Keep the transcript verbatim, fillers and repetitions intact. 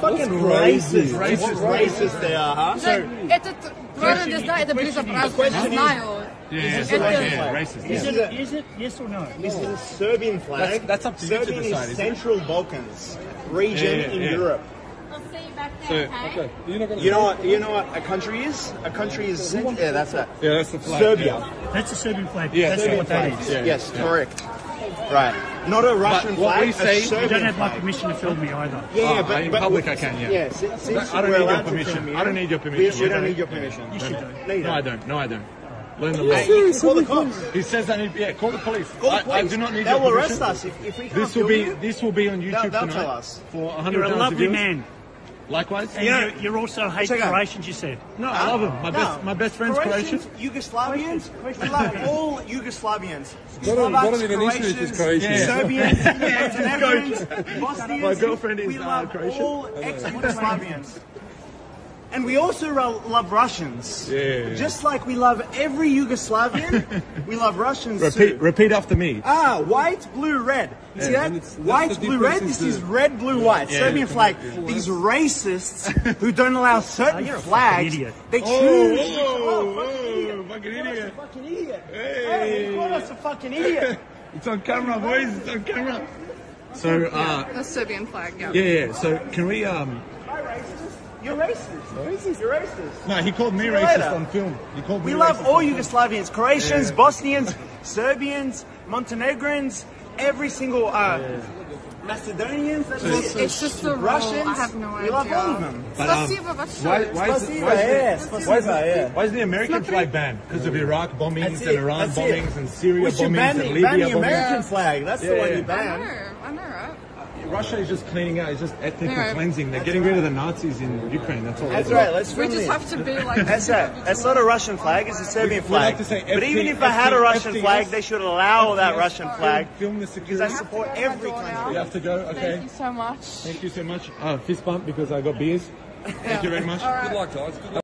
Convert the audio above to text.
fucking racist. Racist, racist they are, huh? So, это правильно не знаю, это близко праздник, не знаю. Yeah, Is it yeah, racist. Is it, is it yes or no? This is a Serbian flag. That's, that's up to Serbian you to decide. is Central Balkans region Yeah, yeah, in yeah. Europe. I'll see you back there, okay? You know what? You know what a country is? A country is cent- yeah, that's that. Yeah, that's the flag. Serbia. That's a Serbian flag. Yeah, That's Serbian what that flag. is. Yeah. Yes, correct. Right. Not a Russian what flag. we say- a You Serbian You don't have my flag. permission to film me either. Yeah, yeah, Oh, but, in but public I can, yeah. Yeah, since, since I don't we're need your allowed to permission. film here, I don't need your We, permission. we don't need your permission. You should do. No, you No, I don't. don't. No, I don't. Learn the Hey, law. you can call the cops. He says I need. Yeah, call the police. Call the I, I police. do not need They'll your arrest permission. us if, if we can't This will film be. you. This will be on They'll, YouTube they'll tonight tell us. for one hundred You're a times lovely views. man. Likewise. And Yeah. you, you also hate Check out. Croatians, you said. No, I love him. My No. best. My best friend's Croatian. Croatians, Yugoslavians, we love all Yugoslavians. Don't- Slovaks, don't even issue it is Croatian. Yeah. Serbians, Montenegrins, Bosnians. My girlfriend is, we uh, love Croatian. all ex-Yugoslavians. And we also ro- love Russians. Yeah. Just like we love every Yugoslavian, we love Russians Repeat. too. Repeat after me. Ah, white, blue, red. You see that? and it's- that's White, the blue, red. difference This is is the- red, blue, white. Yeah, Serbian yeah. flag. These racists who don't allow certain you're a fucking flags, idiot. they Oh, choose. whoa, fucking whoa, idiot. fucking He called us idiot. a fucking idiot. Hey. Hey, he called us a fucking idiot. It's on camera, boys. It's on camera. So, uh, The Serbian flag, yeah. yeah, yeah. So, can we? Um, Hi, racist. You're racist. Racist. You're racist. no, he called me See you racist later. on film. He called me We love racist all on film. Yugoslavians, Croatians, Yeah. Bosnians, Serbians, Montenegrins, every single uh, Macedonians. That's it. It's just the rule. Russians. I have no We love idea. all of them. But, um, Спасибо большое. Why, why, is, Spasiba, why, is yeah, the, spasiba, why, is the, yeah. why is the American flag banned? Because of Iraq bombings That's and it, Iran that's it. bombings and Syria We should bombings ban and the, Libya ban the bombings? American flag. That's the Yeah, one yeah. you I ban. know, I know, right? Russia is just cleaning out. It's just ethnic Yeah. cleansing. They're getting rid of the Nazis in Ukraine. That's all. That's they're right. doing. Let's We film just this. have to be like... That's right. That's not a Russian flag. It's a Serbian We flag. like to say but F T, even if I had a F T, Russian F T S, flag, they should allow that Russian flag Film the because I security. support every country. We have to go. Okay. Thank you so much. Thank you so much. Uh, fist bump because I got beers. Thank you very much. Good luck, guys. Good luck.